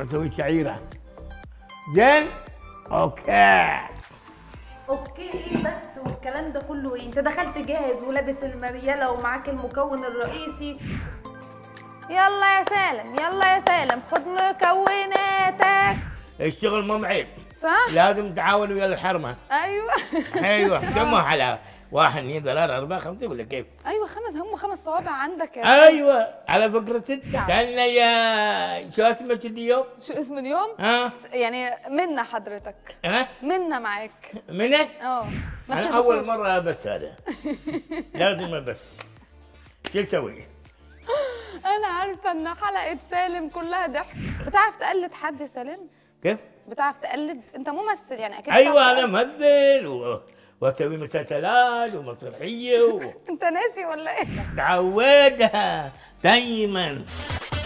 بسوي شعيره. زين؟ اوكي. اوكي ايه بس والكلام ده كله ايه؟ انت دخلت جاهز ولابس المريالة ومعاك المكون الرئيسي. يلا يا سالم، يلا يا سالم، خد مكوناتك. الشغل مو معيب، صح؟ لازم تعاون ويا الحرمه. ايوه. ايوه كم حلا؟ 1 2 3 4 5 ولا كيف؟ ايوه هم 5 صوابع عندك يا سالم. ايوه على فكره 6. سالنا يا شو اسمك اليوم؟ شو اسم اليوم؟ ها؟ يعني منا حضرتك. ها؟ منا معاك. منك؟ ما انا اول مره بس هذا. لازم بس. شو اسوي؟ انا عارفه ان حلقه سالم كلها ضحك. بتعرف تقلد حد يا سالم؟ كيف؟ بتعرف تقلد؟ انت ممثل يعني اكيد. ايوه انا ممثل واسوي مسلسلات ومسرحيه انت ناسي ولا ايه؟ تعودها دايما.